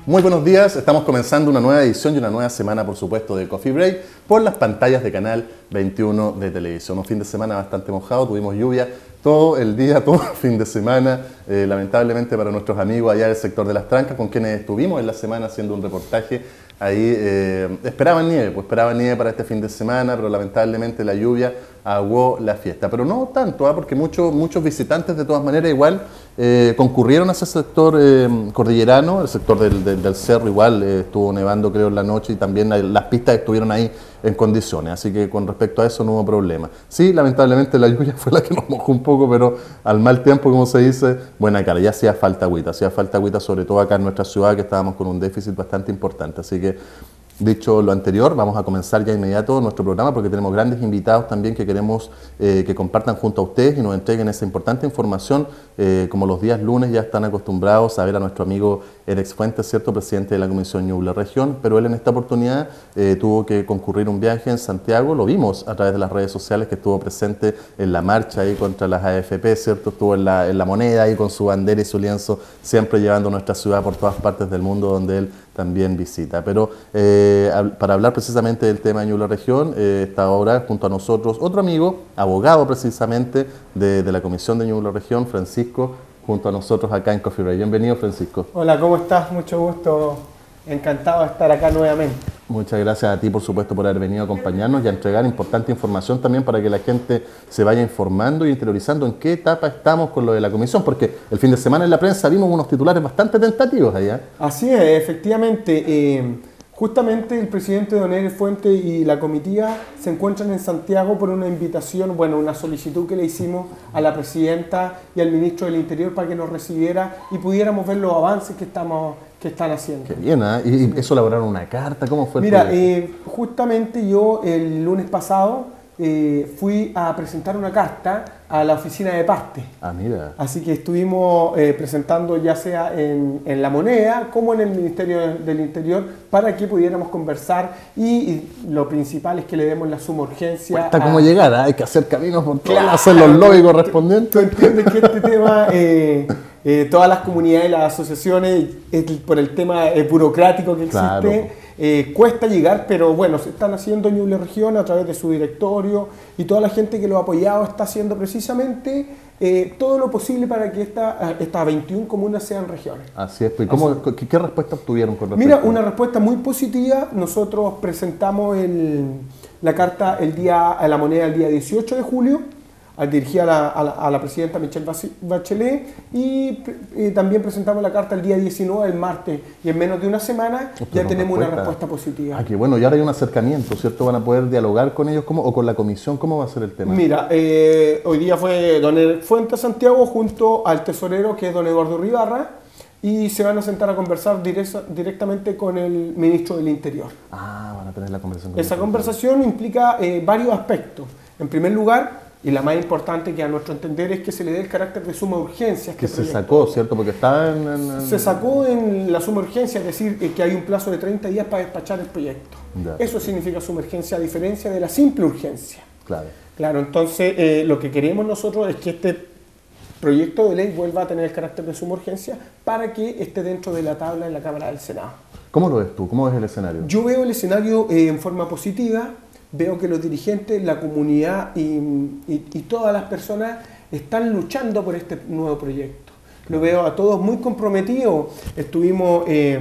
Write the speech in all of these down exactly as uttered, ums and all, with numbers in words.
Muy buenos días, estamos comenzando una nueva edición y una nueva semana, por supuesto, de Coffee Break por las pantallas de Canal veintiuno de televisión. Un fin de semana bastante mojado, tuvimos lluvia todo el día, todo el fin de semana, eh, lamentablemente para nuestros amigos allá del sector de Las Trancas, con quienes estuvimos en la semana haciendo un reportaje. Ahí eh, esperaban nieve, pues esperaban nieve para este fin de semana, pero lamentablemente la lluvia aguó la fiesta. Pero no tanto, ¿eh? porque muchos, muchos visitantes de todas maneras igual eh, concurrieron a ese sector eh, cordillerano, el sector del, del, del cerro igual eh, estuvo nevando creo en la noche y también la, las pistas estuvieron ahí en condiciones, así que con respecto a eso no hubo problema. Sí, lamentablemente la lluvia fue la que nos mojó un poco, pero al mal tiempo, como se dice, buena cara, ya hacía falta agüita, hacía falta agüita sobre todo acá en nuestra ciudad que estábamos con un déficit bastante importante, así que dicho lo anterior, vamos a comenzar ya inmediato nuestro programa porque tenemos grandes invitados también que queremos eh, que compartan junto a ustedes y nos entreguen esa importante información. Eh, como los días lunes ya están acostumbrados a ver a nuestro amigo Erex Fuentes, ¿cierto? Presidente de la Comisión Ñuble Región, pero él en esta oportunidad eh, tuvo que concurrir un viaje en Santiago, lo vimos a través de las redes sociales que estuvo presente en la marcha ahí contra las A F P, ¿cierto? Estuvo en la, en la moneda ahí con su bandera y su lienzo, siempre llevando nuestra ciudad por todas partes del mundo donde él también visita. Pero eh, para hablar precisamente del tema de Ñuble Región, eh, está ahora junto a nosotros otro amigo, abogado precisamente de, de la Comisión de Ñuble Región, Francisco, junto a nosotros acá en Coffee Break. Bienvenido, Francisco. Hola, ¿cómo estás? Mucho gusto. Encantado de estar acá nuevamente. Muchas gracias a ti, por supuesto, por haber venido a acompañarnos y a entregar importante información también para que la gente se vaya informando y interiorizando en qué etapa estamos con lo de la comisión, porque el fin de semana en la prensa vimos unos titulares bastante tentativos allá. Así es, efectivamente. Eh, justamente el presidente Don Erex Fuentes y la comitiva se encuentran en Santiago por una invitación, bueno, una solicitud que le hicimos a la presidenta y al ministro del Interior para que nos recibiera y pudiéramos ver los avances que estamos que están haciendo. Qué bien, ¿eh? ¿Y eso elaboraron una carta? ¿Cómo fue el Mira, eh, justamente yo el lunes pasado eh, fui a presentar una carta a la oficina de parte. Ah, mira. Así que estuvimos eh, presentando ya sea en, en La Moneda como en el Ministerio del Interior para que pudiéramos conversar y, y lo principal es que le demos la suma urgencia. Cuesta a... cómo llegar, ¿eh? Hay que hacer caminos por todo, Claro, hacer los lobbies correspondientes. Tú entiendes que este tema... Eh, Eh, todas las comunidades, las asociaciones, eh, por el tema eh, burocrático que existe, Claro. eh, cuesta llegar, pero bueno, se están haciendo Ñuble Región a través de su directorio y toda la gente que lo ha apoyado está haciendo precisamente eh, todo lo posible para que esta, estas veintiuna comunas sean regiones. Así es, ¿y cómo, qué, qué respuesta obtuvieron con respecto? Mira, una respuesta muy positiva. Nosotros presentamos el, la carta el día, a La Moneda el día dieciocho de julio, dirigida a la, a, la, a la presidenta Michelle Bachelet y, y también presentamos la carta el día diecinueve, el martes, y en menos de una semana ya tenemos respuesta. una respuesta positiva. Ah, que bueno, y ahora hay un acercamiento, ¿cierto? ¿Van a poder dialogar con ellos cómo, o con la comisión? ¿Cómo va a ser el tema? Mira, eh, hoy día fue don Erex Fuentes Santiago junto al tesorero que es don Eduardo Ribarra y se van a sentar a conversar directa, directamente con el ministro del Interior. Ah, van a tener la conversación. Con Esa conversación implica eh, varios aspectos. En primer lugar, y la más importante que a nuestro entender es que se le dé el carácter de suma urgencia a este que proyecto. se sacó, ¿cierto? Porque estaba en, en, en... Se sacó en la suma urgencia, es decir, que hay un plazo de treinta días para despachar el proyecto. Ya. Eso significa suma urgencia a diferencia de la simple urgencia. Claro. Claro, entonces eh, lo que queremos nosotros es que este proyecto de ley vuelva a tener el carácter de suma urgencia para que esté dentro de la tabla en la Cámara del Senado. ¿Cómo lo ves tú? ¿Cómo ves el escenario? Yo veo el escenario eh, en forma positiva. Veo que los dirigentes, la comunidad y, y, y todas las personas están luchando por este nuevo proyecto. Lo veo a todos muy comprometidos. Estuvimos eh,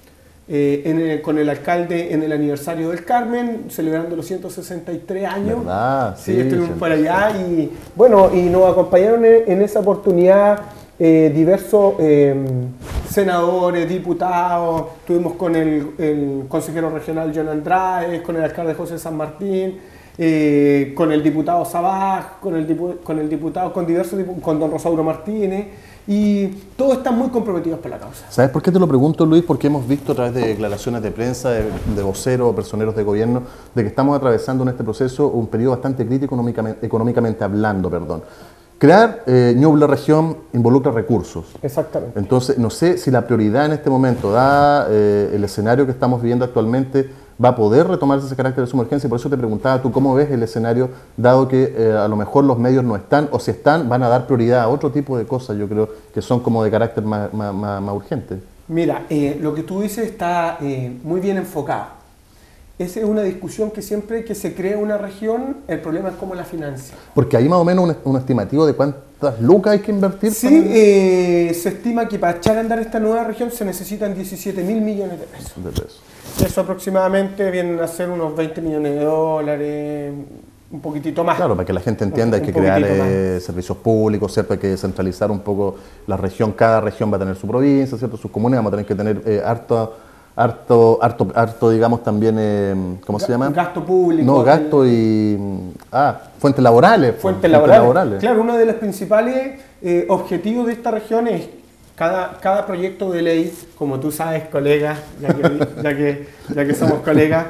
eh, en el, con el alcalde en el aniversario del Carmen, celebrando los ciento sesenta y tres años. ¿Verdad? Sí, Sí, estuvimos siempre. por allá y bueno, y nos acompañaron en, en esa oportunidad eh, diversos eh, senadores, diputados. Estuvimos con el, el consejero regional John Andrade, con el alcalde José San Martín, eh, con el diputado Sabaj, con el, dipu con el diputado, con diversos con don Rosauro Martínez, y todos están muy comprometidos por la causa. ¿Sabes por qué te lo pregunto, Luis? Porque hemos visto a través de declaraciones de prensa, de, de voceros o personeros de gobierno, de que estamos atravesando en este proceso un periodo bastante crítico económicamente, económicamente hablando, perdón. Crear eh, Ñuble Región involucra recursos. Exactamente. Entonces, no sé si la prioridad en este momento, da eh, el escenario que estamos viviendo actualmente, va a poder retomarse ese carácter de suma urgencia. Por eso te preguntaba tú cómo ves el escenario, dado que eh, a lo mejor los medios no están, o si están, van a dar prioridad a otro tipo de cosas, yo creo, que son como de carácter más, más, más, más urgente. Mira, eh, lo que tú dices está eh, muy bien enfocado. Esa es una discusión que siempre que se crea una región, el problema es cómo la financia. Porque hay más o menos un, un estimativo de cuántas lucas hay que invertir. Sí, para... eh, se estima que para echar a andar esta nueva región se necesitan diecisiete mil millones de pesos. de pesos. Eso aproximadamente vienen a ser unos veinte millones de dólares, un poquitito más. Claro, para que la gente entienda, Un- hay que un crear poquitito eh, servicios públicos, ¿cierto? Hay que descentralizar un poco la región, cada región va a tener su provincia, ¿cierto? Sus comunes, vamos a tener que tener eh, harto, harto, harto, harto, digamos, también, eh, ¿cómo se llama? Gasto público. No, gasto y... Ah, fuentes laborales. pues, Fuentes laborales. Claro, uno de los principales eh, objetivos de esta región es cada, cada proyecto de ley, como tú sabes, colega, ya que, ya que, ya que somos colegas,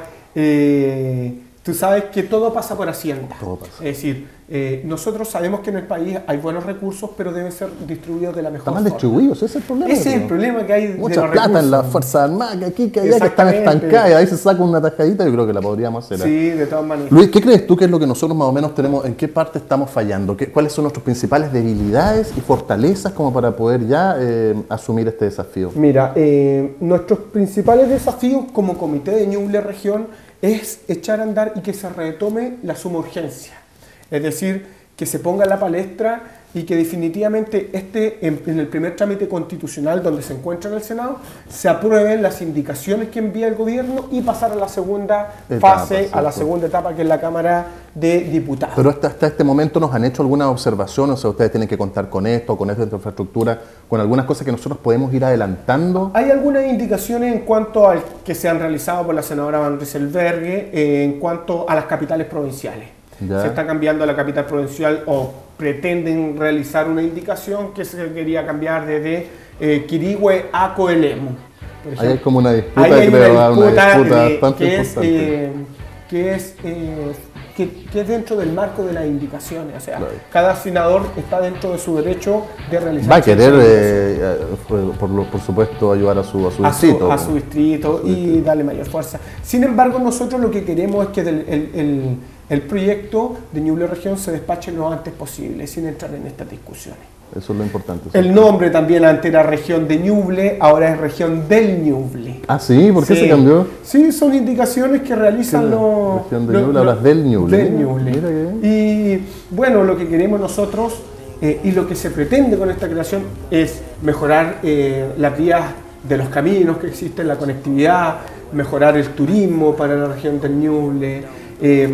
eh, tú sabes que todo pasa por Hacienda. Todo pasa. Es decir, eh, nosotros sabemos que en el país hay buenos recursos, pero deben ser distribuidos de la mejor Está mal forma. distribuidos, ese es el problema. Ese es el ¿no? problema que hay de Mucha los plata en recursos. las Fuerzas Armadas, que aquí, que allá, que están Exactamente. estancadas, y ahí se saca una tajadita, yo creo que la podríamos hacer. ¿eh? Sí, de todas maneras. Luis, ¿qué crees tú que es lo que nosotros más o menos tenemos, en qué parte estamos fallando? ¿Qué, ¿Cuáles son nuestras principales debilidades y fortalezas como para poder ya eh, asumir este desafío? Mira, eh, nuestros principales desafíos como Comité de Ñuble Región es echar a andar y que se retome la suma urgencia. Es decir, que se ponga en la palestra y que definitivamente este, en, en el primer trámite constitucional donde se encuentra en el Senado, se aprueben las indicaciones que envía el gobierno y pasar a la segunda Etapa, fase, a la ¿cierto? segunda etapa, que es la Cámara de Diputados. Pero hasta, hasta este momento nos han hecho algunas observaciones, o sea, ustedes tienen que contar con esto, con esta infraestructura, con algunas cosas que nosotros podemos ir adelantando. Hay algunas indicaciones en cuanto al que se han realizado por la senadora Van Rieselberghe eh, en cuanto a las capitales provinciales. Ya. Se está cambiando la capital provincial o pretenden realizar una indicación que se quería cambiar desde eh, Quirihue a Coelemu. por Ahí hay ejemplo. como una disputa, Ahí hay creo, una ah, una disputa, disputa de- bastante que, es, importante. eh, que, es, eh, que, que es dentro del marco de las indicaciones. O sea, Claro. cada senador está dentro de su derecho de realizar Va a querer, ciertas eh, eh, por, por lo- por supuesto, ayudar a su, a su a su, distrito. a su distrito A su y distrito. darle mayor fuerza. Sin embargo, nosotros lo que queremos es que del- el, el- el proyecto de Ñuble Región se despache lo antes posible, sin entrar en estas discusiones. Eso es lo importante. El ¿cierto? nombre también antes era Región de Ñuble, ahora es Región del Ñuble. Ah, sí, ¿por qué Sí. se cambió? Sí, son indicaciones que realizan Sí, los... Región de los- Ñuble, los- hablas del Ñuble. Del Ñuble. Mira qué bien. Y bueno, lo que queremos nosotros eh, y lo que se pretende con esta creación es mejorar eh, las vías de los caminos que existen, la conectividad, mejorar el turismo para la región del Ñuble, eh,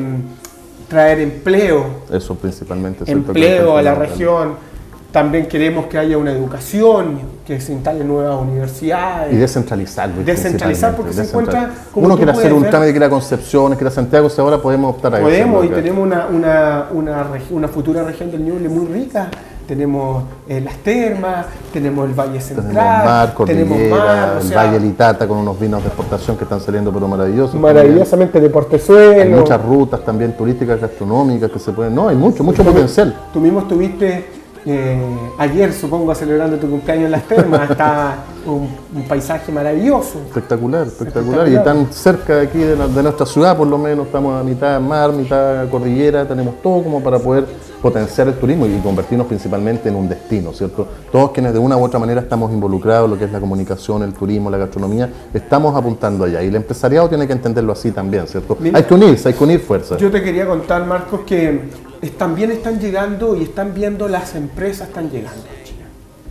traer empleo, Eso principalmente. ¿cierto? empleo Que- a la región. También queremos que haya una educación, que se instalen nuevas universidades. Y descentralizar. Luis, Descentralizar, porque se principalmente, encuentra, como Uno tú quiere hacer puedes un ver- trámite, quiere ir a Concepción, quiere ir a Santiago, si ahora podemos optar a eso. Podemos y acá. tenemos una, una, una, regi- una futura región del Ñuble muy rica. Tenemos eh, las termas, tenemos el Valle Central, Tenemos mar, cordillera, tenemos mar, o el sea, Valle Litata con unos vinos de exportación que están saliendo pero maravillosos. maravillosamente de Hay Portezuelo. muchas rutas también turísticas, gastronómicas que se pueden... No, hay mucho, mucho Tú mi- potencial. Tú mismo estuviste eh, ayer, supongo, celebrando tu cumpleaños en las termas. Está un, un paisaje maravilloso. Espectacular, espectacular. Espectacular. Y tan cerca de aquí, de, la- de nuestra ciudad, por lo menos, estamos a mitad mar, mitad cordillera, tenemos todo como para poder potenciar el turismo y convertirnos principalmente en un destino, ¿cierto? Todos quienes de una u otra manera estamos involucrados en lo que es la comunicación, el turismo, la gastronomía, estamos apuntando allá. Y el empresariado tiene que entenderlo así también, ¿cierto? Mira, hay que unirse, hay que unir fuerzas. Yo te quería contar, Marcos, que es- también están llegando y están viendo las empresas están llegando a China.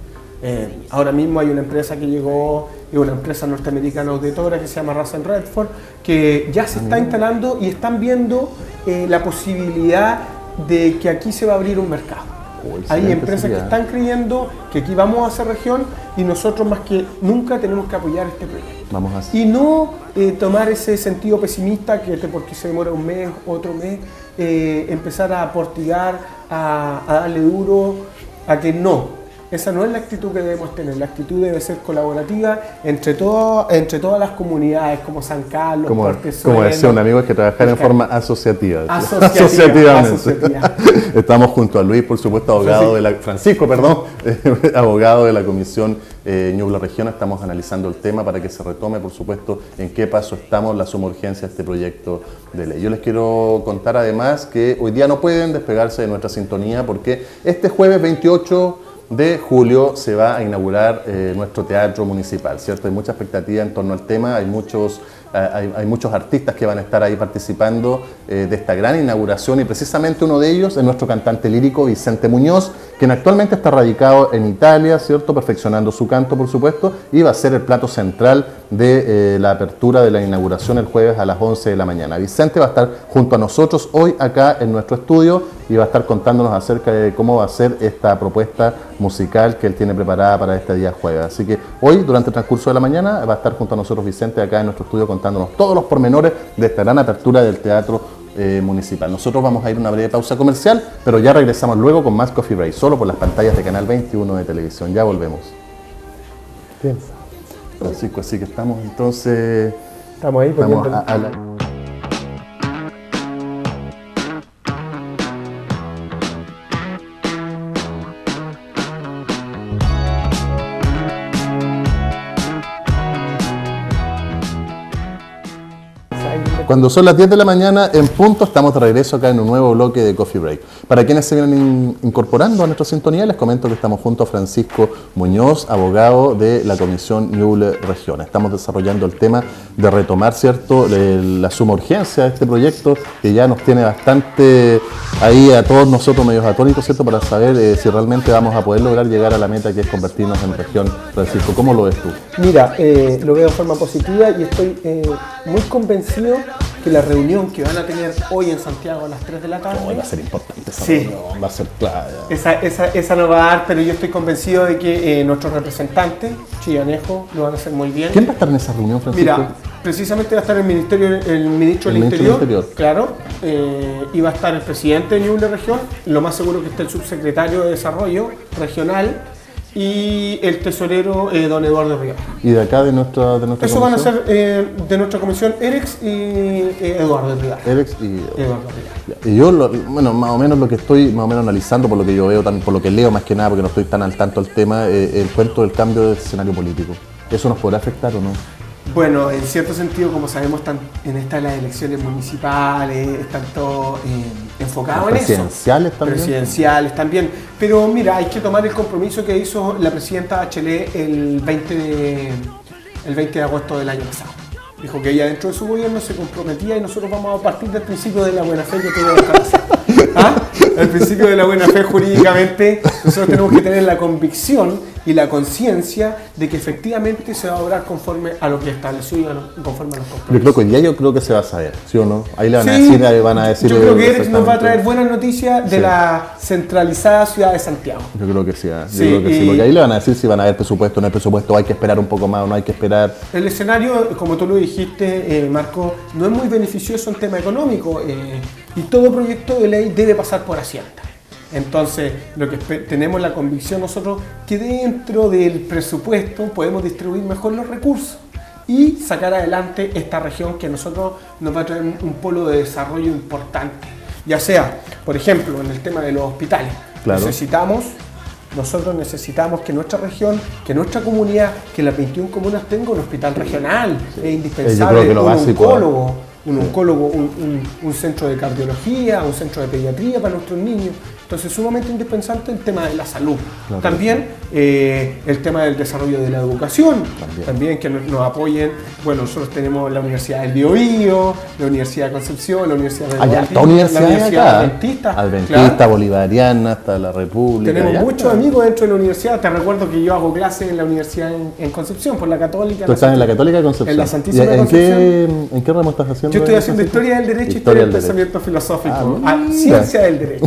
Eh, ahora mismo hay una empresa que llegó, es una empresa norteamericana auditora que se llama Russell Redford, que ya se está instalando y están viendo eh, la posibilidad de que aquí se va a abrir un mercado. Oh, Hay excelente empresas que sería. están creyendo que aquí vamos a hacer región y nosotros más que nunca tenemos que apoyar este proyecto. Vamos a Y no eh, tomar ese sentido pesimista que te- porque se demora un mes, otro mes, eh, empezar a portigar, a, a darle duro, a que no. Esa no es la actitud que debemos tener. La actitud debe ser colaborativa entre, todo, entre todas las comunidades, como San Carlos, Como, Portezuelo. como decía un amigo, es que trabajar en Claro. forma asociativa. Asociativa, Asociativamente. asociativa. Estamos junto a Luis, por supuesto, abogado de la, Francisco, perdón, eh, abogado de la Comisión eh, Ñuble Región. Estamos analizando el tema para que se retome, por supuesto, en qué paso estamos, la suma urgencia de este proyecto de ley. Yo les quiero contar además que hoy día no pueden despegarse de nuestra sintonía porque este jueves veintiocho de julio se va a inaugurar eh, nuestro teatro municipal, ¿cierto? Hay mucha expectativa en torno al tema, hay muchos, eh, hay, hay muchos artistas que van a estar ahí participando eh, de esta gran inauguración y precisamente uno de ellos es nuestro cantante lírico Vicente Muñoz, quien actualmente está radicado en Italia, ¿cierto? Perfeccionando su canto, por supuesto, y va a ser el plato central de eh, la apertura de la inauguración el jueves a las once de la mañana. Vicente va a estar junto a nosotros hoy acá en nuestro estudio y va a estar contándonos acerca de cómo va a ser esta propuesta musical que él tiene preparada para este día jueves. Así que hoy, durante el transcurso de la mañana, va a estar junto a nosotros Vicente acá en nuestro estudio contándonos todos los pormenores de esta gran apertura del teatro eh, municipal. Nosotros vamos a ir a una breve pausa comercial, pero ya regresamos luego con más Coffee Break, solo por las pantallas de Canal veintiuno de televisión. Ya volvemos. Bien. Francisco, así que estamos entonces... Estamos ahí estamos poniendo... a, a la... Cuando son las diez de la mañana en punto, estamos de regreso acá en un nuevo bloque de Coffee Break. Para quienes se vienen in incorporando a nuestra sintonía, les comento que estamos junto a Francisco Muñoz, abogado de la Comisión Ñuble Región. Estamos desarrollando el tema de retomar, ¿cierto?, la suma urgencia de este proyecto que ya nos tiene bastante ahí a todos nosotros medios atónitos, ¿cierto?, para saber eh, si realmente vamos a poder lograr llegar a la meta que es convertirnos en región. Francisco, ¿cómo lo ves tú? Mira, eh, lo veo de forma positiva y estoy eh, muy convencido que la reunión que van a tener hoy en Santiago a las tres de la tarde... Oh, va a ser importante esa sí, reunión, va a ser clave. Esa, esa, esa no va a dar, pero yo estoy convencido de que eh, nuestros representantes, Chillanejo, lo van a hacer muy bien. ¿Quién va a estar en esa reunión, Francisco? Mira, precisamente va a estar el, ministerio, el ministro el del ministro Interior, del Interior, claro, eh, y va a estar el presidente de Ñuble Región, lo más seguro que esté el subsecretario de Desarrollo Regional, y el tesorero eh, don Eduardo Rivera. ¿Y de acá de nuestra, de nuestra Eso comisión? van a ser eh, de nuestra comisión Erex y eh, Eduardo Rivera. Erex y Eduardo Rivera. Y yo, lo, bueno, más o menos lo que estoy más o menos analizando, por lo que yo veo, también por lo que leo más que nada, porque no estoy tan al tanto del tema, eh, el cuento del cambio de escenario político. ¿Eso nos podrá afectar o no? Bueno, en cierto sentido, como sabemos, están en estas las elecciones municipales, están todos eh, enfocados en eso. Presidenciales también. Presidenciales también. Pero mira, hay que tomar el compromiso que hizo la presidenta Bachelet el veinte de, el veinte de agosto del año pasado. Dijo que ella dentro de su gobierno se comprometía y nosotros vamos a partir del principio de la buena fe que tiene que hacer. ¿Ah? El principio de la buena fe jurídicamente, nosotros tenemos que tener la convicción y la conciencia de que efectivamente se va a obrar conforme a lo que estableció y conforme a los compromisos. Yo creo que hoy día yo creo que se va a saber, ¿sí o no? Ahí le van a Sí, decir, van a decir. Yo creo que Erex nos va a traer buenas noticias de sí. la centralizada ciudad de Santiago. Yo creo que sí, yo sí, creo que y... sí, porque ahí le van a decir si van a haber presupuesto o no hay presupuesto, hay que esperar un poco más o no hay que esperar. El escenario, como tú lo dijiste, eh, Marco, no es muy beneficioso en tema económico eh, y todo proyecto de ley debe pasar por Hacienda. Entonces, lo que tenemos la convicción nosotros que dentro del presupuesto podemos distribuir mejor los recursos y sacar adelante esta región que a nosotros nos va a traer un polo de desarrollo importante. Ya sea, por ejemplo, en el tema de los hospitales. Claro. Necesitamos, nosotros necesitamos que nuestra región, que nuestra comunidad, que las veintiuna comunas tengan un hospital regional. Sí. Es indispensable Yo creo que lo un básico, oncólogo. Un oncólogo, un, un, un centro de cardiología, un centro de pediatría para nuestros niños. Entonces, sumamente indispensable el tema de la salud. Claro. También eh, el tema del desarrollo de la educación. También, También que nos, nos apoyen. Bueno, nosotros tenemos la Universidad del Biobío, la Universidad de Concepción, la Universidad de Adventista, la Universidad Adventista, Adventista claro. Bolivariana, hasta la República. Tenemos allá, muchos claro. amigos dentro de la universidad. Te recuerdo que yo hago clases en la universidad en, en Concepción, por la Católica. ¿Tú estás en la Católica de Concepción? En la Santísima ¿En Concepción. Qué, ¿En qué ramo estás haciendo? Yo estoy haciendo Historia del Derecho, Historia del Pensamiento Filosófico, ah, ah, Ciencia del Derecho.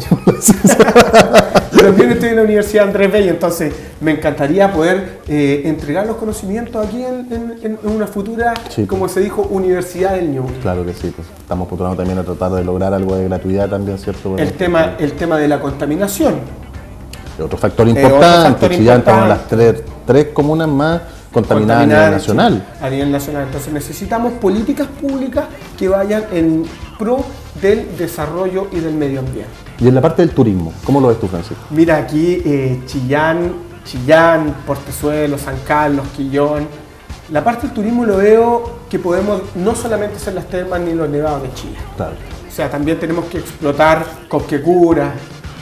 También estoy en la Universidad Andrés Bello, entonces me encantaría poder eh, entregar los conocimientos aquí en, en, en una futura, sí. como se dijo, Universidad del Ñuble. Claro que sí, pues estamos postulando también a tratar de lograr algo de gratuidad también, ¿cierto? Bueno, el, tema, el tema de la contaminación. Otro factor importante, eh, Chillán estamos las tres, tres comunas más contaminadas a nivel nacional. A nivel nacional, entonces necesitamos políticas públicas que vayan en pro del desarrollo y del medio ambiente. Y en la parte del turismo, ¿cómo lo ves tú, Francisco? Mira, aquí eh, Chillán, Chillán, Portezuelo, San Carlos, Quillón. La parte del turismo lo veo que podemos no solamente hacer las termas ni los nevados de Chile. Claro. O sea, también tenemos que explotar Cosquecura,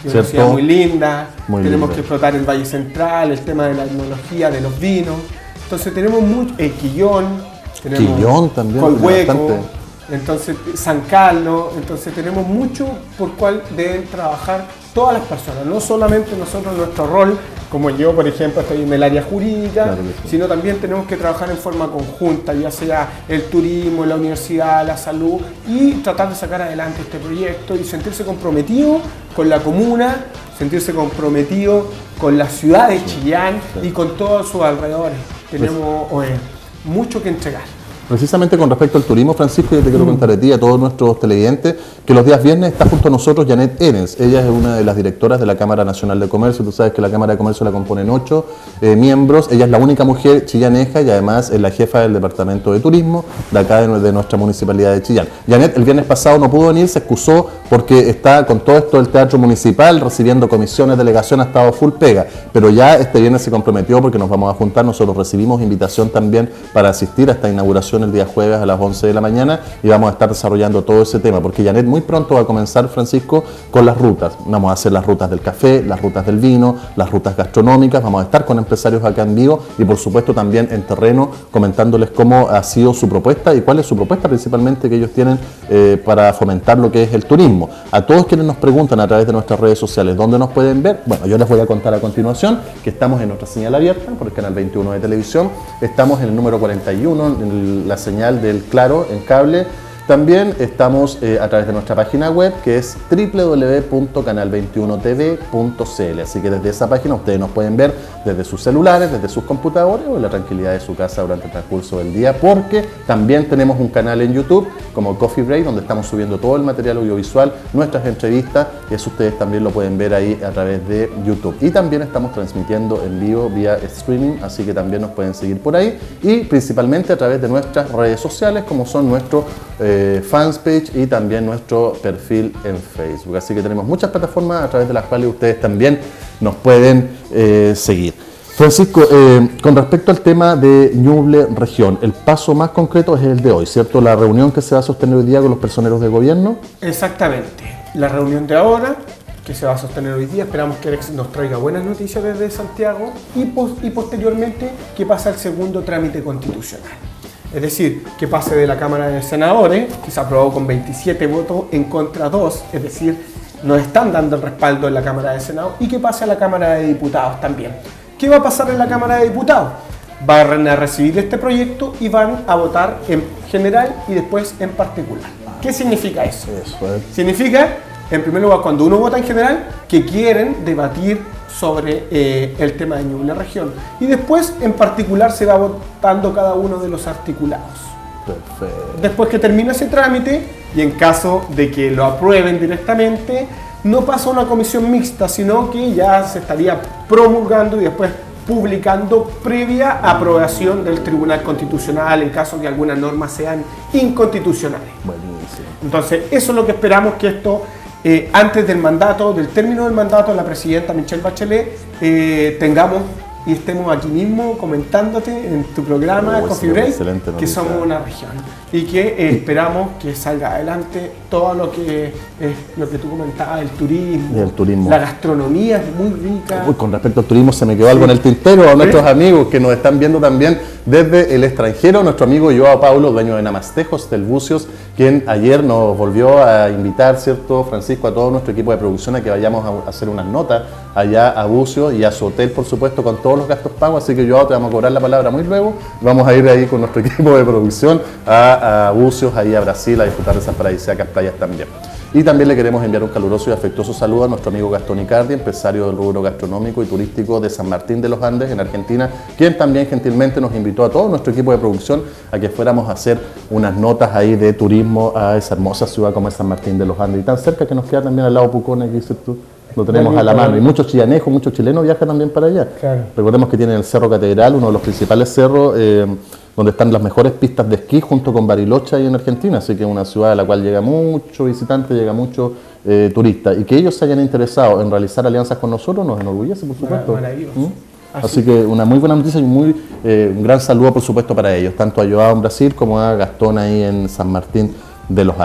es una ciudad muy linda, muy tenemos linda. que explotar el Valle Central, el tema de la etnología, de los vinos. Entonces tenemos mucho, eh, Quillón, tenemos Quillón también, Colhueco, bastante. entonces San Carlos, entonces tenemos mucho por cual deben trabajar todas las personas, no solamente nosotros nuestro rol, como yo por ejemplo estoy en el área jurídica, Claro que sí. sino también tenemos que trabajar en forma conjunta, ya sea el turismo, la universidad, la salud, y tratar de sacar adelante este proyecto y sentirse comprometido con la comuna, sentirse comprometido con la ciudad de Chillán y con todos sus alrededores. Tenemos eh, mucho que entregar. Precisamente con respecto al turismo, Francisco, yo te quiero contar a ti y a todos nuestros televidentes que los días viernes está junto a nosotros Janet Enens. Ella es una de las directoras de la Cámara Nacional de Comercio. Tú sabes que la Cámara de Comercio la componen ocho eh, miembros. Ella es la única mujer chillaneja y además es la jefa del Departamento de Turismo de acá de, de nuestra Municipalidad de Chillán. Janet el viernes pasado no pudo venir, se excusó porque está con todo esto del Teatro Municipal, recibiendo comisiones, delegaciones, ha estado full pega. Pero ya este viernes se comprometió porque nos vamos a juntar. Nosotros recibimos invitación también para asistir a esta inauguración el día jueves a las once de la mañana y vamos a estar desarrollando todo ese tema, porque Janet muy pronto va a comenzar, Francisco, con las rutas. Vamos a hacer las rutas del café, las rutas del vino, las rutas gastronómicas, vamos a estar con empresarios acá en vivo y por supuesto también en terreno comentándoles cómo ha sido su propuesta y cuál es su propuesta principalmente que ellos tienen eh, para fomentar lo que es el turismo. A todos quienes nos preguntan a través de nuestras redes sociales dónde nos pueden ver, bueno, yo les voy a contar a continuación que estamos en nuestra señal abierta por el canal veintiuno de televisión, estamos en el número cuarenta y uno, en la señal del Claro en cable. También estamos eh, a través de nuestra página web que es doble u doble u doble u punto canal veintiuno t v punto c l, así que desde esa página ustedes nos pueden ver desde sus celulares, desde sus computadores o en la tranquilidad de su casa durante el transcurso del día, porque también tenemos un canal en YouTube como Coffee Break donde estamos subiendo todo el material audiovisual, nuestras entrevistas, y eso ustedes también lo pueden ver ahí a través de YouTube. Y también estamos transmitiendo en vivo vía streaming, así que también nos pueden seguir por ahí y principalmente a través de nuestras redes sociales como son nuestro eh, fans page y también nuestro perfil en Facebook. Así que tenemos muchas plataformas a través de las cuales ustedes también nos pueden eh, seguir. Francisco, eh, con respecto al tema de Ñuble Región, el paso más concreto es el de hoy, ¿cierto? La reunión que se va a sostener hoy día con los personeros de gobierno. Exactamente. La reunión de ahora, que se va a sostener hoy día, esperamos que Alex nos traiga buenas noticias desde Santiago y, pos y posteriormente que pase al segundo trámite constitucional. Es decir, que pase de la Cámara de Senadores, que se aprobó con veintisiete votos en contra dos, es decir, nos están dando el respaldo en la Cámara de Senado, y que pase a la Cámara de Diputados también. ¿Qué va a pasar en la Cámara de Diputados? Van a recibir este proyecto y van a votar en general y después en particular. ¿Qué significa eso? Eso es. Significa, en primer lugar, cuando uno vota en general, que quieren debatir sobre eh, el tema de Ñuble Región. Y después, en particular, se va votando cada uno de los articulados. Perfecto. Después que termina ese trámite, y en caso de que lo aprueben directamente, no pasa a una comisión mixta, sino que ya se estaría promulgando y después publicando previa aprobación del Tribunal Constitucional en caso que algunas normas sean inconstitucionales. Buenísimo. Entonces, eso es lo que esperamos que esto, eh, antes del mandato, del término del mandato de la presidenta Michelle Bachelet, eh, tengamos y estemos aquí mismo comentándote en tu programa Oh, Coffee sí, Break excelente que noticia. somos una región y que eh, esperamos que salga adelante todo lo que, eh, lo que tú comentabas, el turismo, Y el turismo. la gastronomía es muy rica. Uy, con respecto al turismo se me quedó algo en el tintero a nuestros amigos que nos están viendo también desde el extranjero. Nuestro amigo Joao Paulo, dueño de Namastejos del Bucios, quien ayer nos volvió a invitar, ¿cierto, Francisco, a todo nuestro equipo de producción a que vayamos a hacer unas notas allá a Bucios y a su hotel, por supuesto, con todos los gastos pagos. Así que Joao, te vamos a cobrar la palabra muy luego. Vamos a ir ahí con nuestro equipo de producción a, a Bucios, ahí a Brasil, a disfrutar de esas paradisíacas playas también. Y también le queremos enviar un caluroso y afectuoso saludo a nuestro amigo Gastón Icardi, empresario del rubro gastronómico y turístico de San Martín de los Andes, en Argentina, quien también gentilmente nos invitó a todo nuestro equipo de producción a que fuéramos a hacer unas notas ahí de turismo a esa hermosa ciudad como es San Martín de los Andes. Y tan cerca que nos queda también al lado Pucón, que dices tú, lo tenemos a la mano. Y muchos chillanejos, muchos chilenos viajan también para allá. Claro. Recordemos que tienen el Cerro Catedral, uno de los principales cerros, eh, donde están las mejores pistas de esquí junto con Bariloche ahí en Argentina, así que es una ciudad a la cual llega mucho visitante, llega mucho eh, turista, y que ellos se hayan interesado en realizar alianzas con nosotros nos enorgullece, por supuesto. Maravilloso. ¿Mm? Así, Así que una muy buena noticia y muy, eh, un gran saludo por supuesto para ellos, tanto a Joao en Brasil como a Gastón ahí en San Martín de los Andes.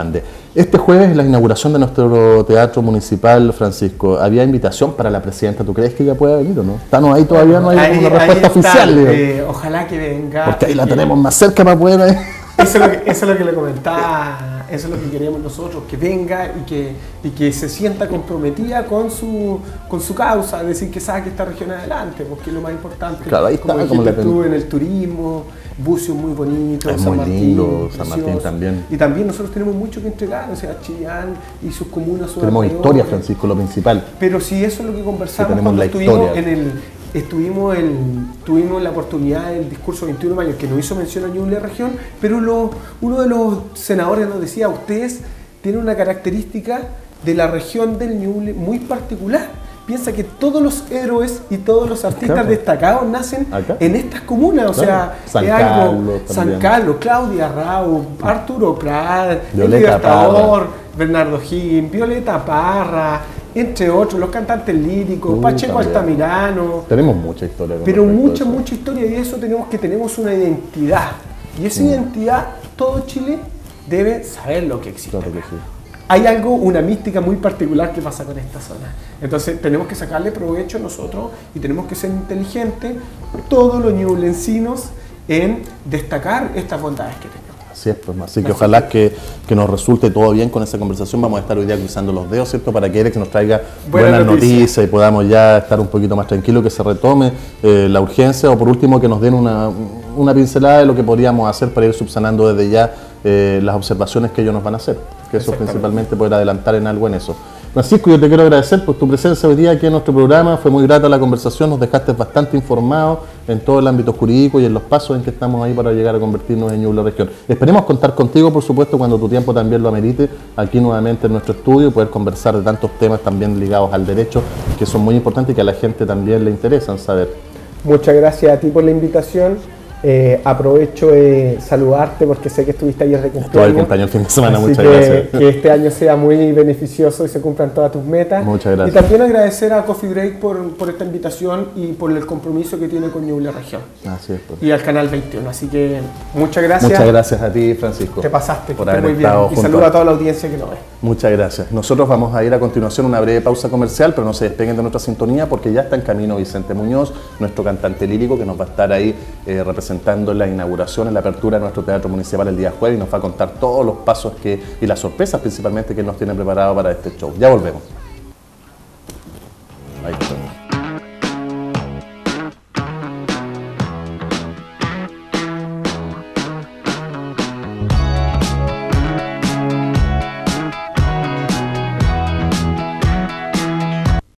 Este jueves es la inauguración de nuestro teatro municipal, Francisco. ¿Había invitación para la presidenta? ¿Tú crees que ella pueda venir o no? ¿Estamos ahí todavía? No hay ahí, una respuesta está, oficial. Eh, ojalá que venga. Porque ahí la que, tenemos más cerca para poder... ¿eh? Eso es, lo que, eso es lo que le comentaba, eso es lo que queremos nosotros, que venga y que, y que se sienta comprometida con su, con su causa, es decir, que saque esta región adelante, porque es lo más importante. Claro, ahí está, como como dijiste la tú, en el turismo, Bucio muy bonito, es San muy Martín, lindo, San precioso. Martín también. Y también nosotros tenemos mucho que entregar, o sea, Chillán y sus comunas, sus Tenemos alrededores. historia, Francisco, lo principal. Pero sí, eso es lo que conversamos tenemos cuando la estuvimos historia. en el... Estuvimos en, tuvimos la oportunidad del discurso veintiuno de mayo, que nos hizo mención a Ñuble Región, pero lo, uno de los senadores nos decía, ustedes tienen una característica de la región del Ñuble muy particular. Piensa que todos los héroes y todos los artistas Claro. destacados nacen ¿Acá? en estas comunas, o Claro. sea, San es algo- Carlos San también. Carlos, Claudia Rao, Arturo Prat, El Violeta Libertador, Bernardo Higgins, Violeta Parra, entre otros, los cantantes líricos, Uh, Pacheco también. Altamirano, Tenemos mucha historia. con pero respecto a mucha, eso. mucha historia, y eso tenemos que tenemos una identidad. Y esa identidad, todo Chile debe saber lo que existe. Claro que acá. sí. Hay algo, una mística muy particular que pasa con esta zona. Entonces tenemos que sacarle provecho nosotros y tenemos que ser inteligentes, todos los ñublencinos, en destacar estas bondades que tenemos. Así es, pues, así que Así ojalá que, que nos resulte todo bien con esa conversación. Vamos a estar hoy día cruzando los dedos, ¿cierto? Para que Erex nos traiga Buenas buenas, noticias. noticias y podamos ya estar un poquito más tranquilos, que se retome eh, la urgencia, o por último que nos den una, una pincelada de lo que podríamos hacer para ir subsanando desde ya eh, las observaciones que ellos nos van a hacer. Que eso Exactamente. principalmente poder adelantar en algo en eso. Francisco, yo te quiero agradecer por tu presencia hoy día aquí en nuestro programa. Fue muy grata la conversación, nos dejaste bastante informados en todo el ámbito jurídico y en los pasos en que estamos ahí para llegar a convertirnos en Ñuble Región. Esperemos contar contigo, por supuesto, cuando tu tiempo también lo amerite, aquí nuevamente en nuestro estudio y poder conversar de tantos temas también ligados al derecho, que son muy importantes y que a la gente también le interesan saber. Muchas gracias a ti por la invitación. Eh, aprovecho de saludarte porque sé que estuviste ayer de cumpleaños. Todo el cumpleaños el fin de semana, Así muchas que, gracias. que este año sea muy beneficioso y se cumplan todas tus metas. Muchas gracias. Y también agradecer a Coffee Break por, por esta invitación y por el compromiso que tiene con Ñuble Región Así es, pues. y al Canal veintiuno. Así que muchas gracias. Muchas gracias a ti, Francisco. Te pasaste, por que estés haber muy bien. estado Y junto saludo a- a toda la audiencia que nos ve. Muchas gracias. Nosotros vamos a ir a continuación a una breve pausa comercial, pero no se despeguen de nuestra sintonía porque ya está en camino Vicente Muñoz, nuestro cantante lírico, que nos va a estar ahí eh, representando en la inauguración, en la apertura de nuestro teatro municipal el día jueves, y nos va a contar todos los pasos que, y las sorpresas principalmente que él nos tiene preparado para este show. Ya volvemos.